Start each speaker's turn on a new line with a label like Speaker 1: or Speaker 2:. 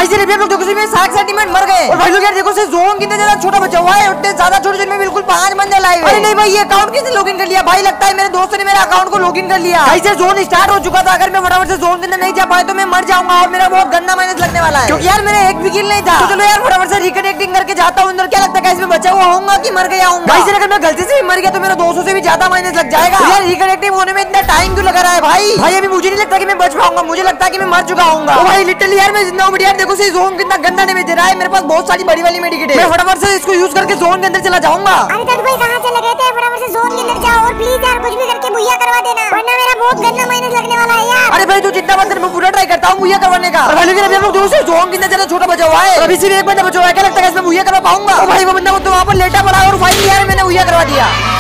Speaker 1: Guys ये लोग देखो इसमें 60 टीममेट मर गए। और भाई लोग यार देखो से जोन कितना ज्यादा छोटा बचा हुआ है, उतने ज्यादा छोटे जोन में बिल्कुल 5 बंदे लाए हुए। अरे नहीं भाई ये अकाउंट किसने लॉगिन कर लिया? भाई लगता है मेरे दोस्त ने मेरे अकाउंट को लॉगिन कर लिया। गाइस ये जोन स्टार्ट हो चुका था, अगर मैं फटाफट से जोन के अंदर नहीं जा पाया तो मैं मर जाऊंगा और मेरा बहुत गंदा माइनस लगने वाला है, क्योंकि यार मेरा एक भी किल नहीं था। तो चलो यार फटाफट से रिकनेक्टिंग करके जाता हूँ अंदर। क्या लगता है गाइस मैं बचा हुआ होऊंगा कि मर गया हूँ? गाइस अगर मैं गलती से भी मर गया तो मेरा 200 से भी ज्यादा माइनस लग जाएगा। तो यार रिकनेक्टिंग होने में इतना टाइम क्यों लगा रहा है भाई? भाई अभी मुझे नहीं लगता कि मैं बच पाऊंगा, मुझे लगता है कि मैं मर चुका हूँ। भाई लिटरली यार मैं जिंदा हूँ। यार देखो से जोन कितना गंदा डैमेज दे रहा है, मेरे पास बहुत सारी बड़ी वाली मेडिकेट है। मैं फटाफट से इसको यूज करके जोन के अंदर चला जाऊंगा।
Speaker 2: अरे तो भाई कहां चले गए थे? फटाफट से जोन के अंदर जाओ और प्लीज यार कुछ भी करके भैया करवा देना, वरना मेरा बहुत गंदा माइनस लगने वाला है यार।
Speaker 1: अरे भाई तू जितना बात कर मैं पूरा ट्राई करता हूँ भैया करवाने का। भाई लेकिन अभी हम लोग दोस्त जोन कितना ज्यादा छोटा बचा हुआ है, अभी सिर्फ एक बंदा बचा हुआ है। क्या लगता है इसमें भैया करवा पाऊंगा? भाई वो बंदा तो वहाँ पर लेटा पड़ा और फाइनली यार मैंने भैया करवा दिया।